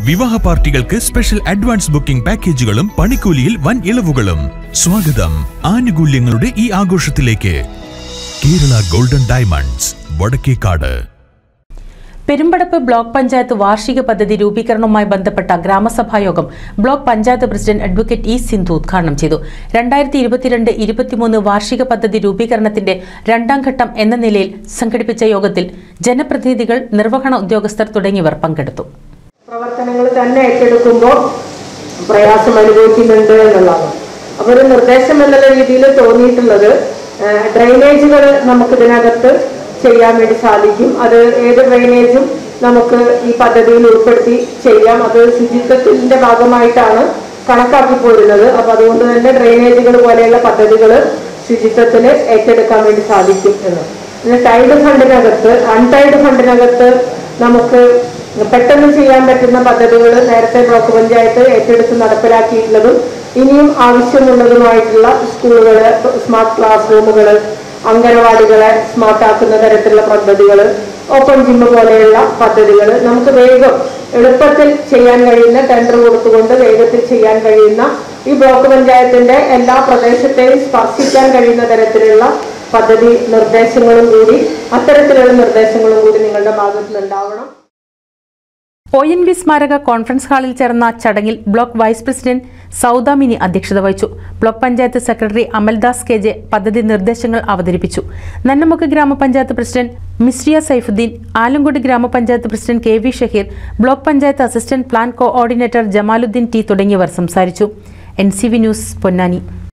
വിവാഹ പാർട്ടികൾക്ക് special advance booking പാക്കേജുകളും പണിക്കൂലിയിൽ വൻ ഇളവുകളും. സ്വാഗതം ആനുകൂല്യങ്ങളുടെ ഈ ആഘോഷത്തിലേക്ക്. Kerala golden diamonds, Vadakkekad. Perumpadappu block panchayat വാർഷിക പദ്ധതി രൂപീകരണവുമായി ബന്ധപ്പെട്ട ഗ്രാമസഭായോഗം block panchayat president advocate E. Sindhu ഉദ്ഘാടനം ചെയ്തു. 2022-23 വാർഷിക പദ്ധതി രൂപീകരണത്തിന്റെ രണ്ടാം ഘട്ടം എന്ന നിലയിൽ സംഘടിപ്പിച്ച യോഗത്തിൽ ജനപ്രതിനിധികൾ, നിർവഹണ ഉദ്യോഗസ്ഥർ തുടങ്ങിയവർ പങ്കെടുത്തു. പ്രവർത്തനങ്ങൾ തന്നെ ഏറ്റെടുക്കുമ്പോൾ പ്രയാസം അനുഭവിക്കുന്നുണ്ട് എന്നുള്ളതാണ്. അപ്പോൾ ഒരു നിർദ്ദേശം എന്നുള്ള രീതിയിൽ തോന്നിയിട്ടുള്ളത് ഡ്രെയിനേജുകൾ നമുക്ക് ഇതിനകത്ത് ചെയ്യാൻ വേണ്ടി സാധിക്കും. അത് ഏത് ഡ്രെയിനേജും നമുക്ക് ഈ പദ്ധതിയിൽ ഉൾപ്പെടുത്തി ചെയ്യാം. അത് ശുചിത്വത്തിന്റെ ഭാഗമായിട്ടാണ് കണക്കാക്കി പോരുന്നത്. അപ്പൊ അതുകൊണ്ട് തന്നെ ഡ്രെയിനേജുകൾ പോലെയുള്ള പദ്ധതികൾ ശുചിത്വത്തിൽ ഏറ്റെടുക്കാൻ വേണ്ടി സാധിക്കും എന്ന്. പിന്നെ ടൈഡ് ഫണ്ടിനകത്ത്, അൺടൈഡ് ഫണ്ടിനകത്ത് നമുക്ക് പെട്ടെന്ന് ചെയ്യാൻ പറ്റുന്ന പദ്ധതികൾ നേരത്തെ ബ്ലോക്ക് പഞ്ചായത്ത് ഏറ്റെടുത്ത് നടപ്പിലാക്കിയിട്ടുള്ളതും ഇനിയും ആവശ്യമുള്ളതുമായിട്ടുള്ള സ്കൂളുകള്, സ്മാർട്ട് ക്ലാസ് റൂമുകള്, അംഗനവാടികളെ സ്മാർട്ടാക്കുന്ന തരത്തിലുള്ള പദ്ധതികൾ, ഓപ്പൺ ജിമ്മ് പോലെയുള്ള പദ്ധതികൾ നമുക്ക് വേഗം എളുപ്പത്തിൽ ചെയ്യാൻ കഴിയുന്ന, ടെൻഡർ കൊടുത്തുകൊണ്ട് വേഗത്തിൽ ചെയ്യാൻ കഴിയുന്ന, ഈ ബ്ലോക്ക് പഞ്ചായത്തിന്റെ എല്ലാ പ്രദേശത്തെയും സ്പർശിക്കാൻ കഴിയുന്ന തരത്തിലുള്ള പദ്ധതി നിർദ്ദേശങ്ങളും കൂടി, അത്തരത്തിലുള്ള നിർദ്ദേശങ്ങളും കൂടി നിങ്ങളുടെ ഭാഗത്തു നിന്നുണ്ടാവണം. ഒ.ഇ.സ സ്മാരക കോൺഫറൻസ് ഹാളിൽ ചേർന്ന ചടങ്ങിൽ ബ്ലോക്ക് വൈസ് പ്രസിഡന്റ് സൗദാമിനി അധ്യക്ഷത വഹിച്ചു. Block panchayat secretary Amaldas K J പദ്ധതി നിർദ്ദേശങ്ങൾ അവതരിപ്പിച്ചു. നന്നമുക്ക് ഗ്രാമപഞ്ചായത്ത് പ്രസിഡന്റ് മിസ്രിയ സൈഫുദ്ദീൻ, ആലങ്കോട് ഗ്രാമപഞ്ചായത്ത് president K V. Shaheer, block panchayat assistant plan coordinator Jamaluddin T തുടങ്ങിയവർ സംസാരിച്ചു. NCV news, Ponnani.